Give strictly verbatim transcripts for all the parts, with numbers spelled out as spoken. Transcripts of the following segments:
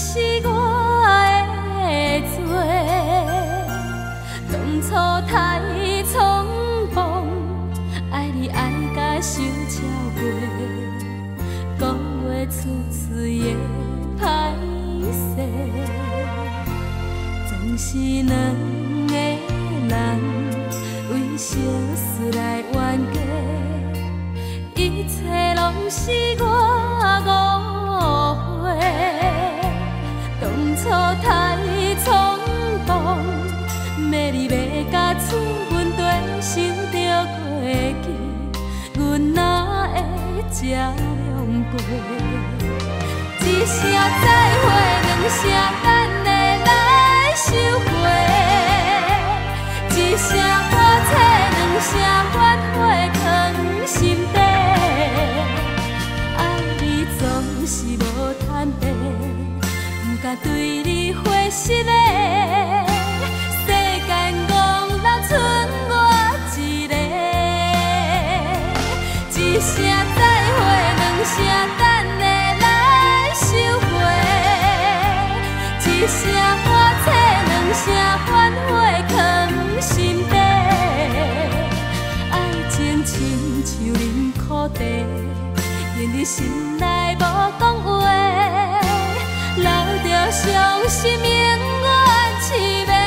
是我的罪，当初太匆忙，爱你爱甲受超过，讲话处处的歹势，总是两个人为小事来冤家，一切拢是我误会。当初太冲动，要你要甲厝阮地，想着过去，阮哪会这样过？一声再会，两声等的来收回，一声我切，两声反悔藏心底。爱你总是无坦白，不敢对你花实个。世间戆人剩我一个，一声再会，两声等的来收回，一声我切，两声反悔藏心底。爱情亲像饮苦茶，印你心内无讲话，留着伤心永远凄美。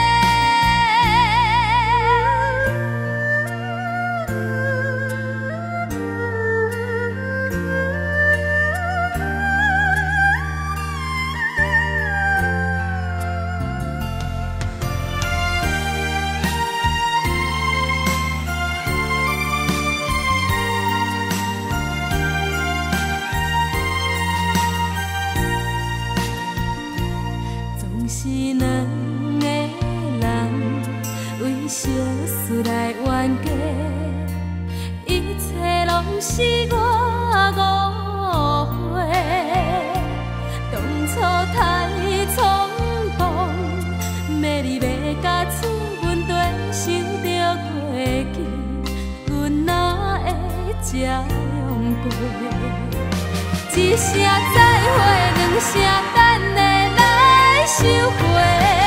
是两个人为小事来冤家，一切拢是我误会。当初太冲动，要你要甲厝阮地，想着过去，阮哪会这样过？一声再会，两声等的来收回，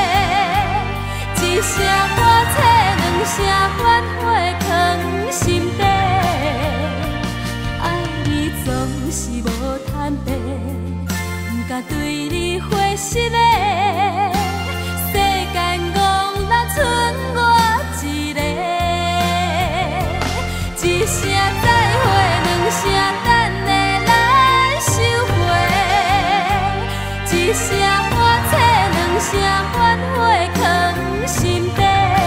一声我切，两声反悔藏心底。爱你总是无坦白，不敢对你花实个。世间戆人剩我一个，一声再会，两声等的来收回，一声我切，两声反悔藏心底。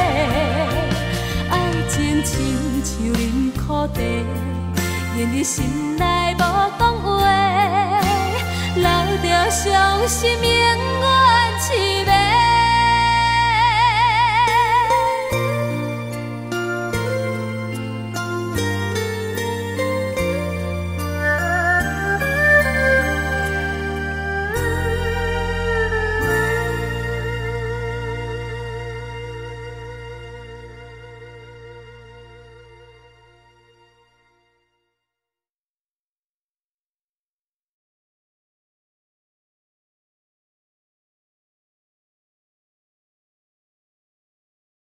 爱情亲像饮苦茶，印你心内无讲话，留着伤心永远凄美。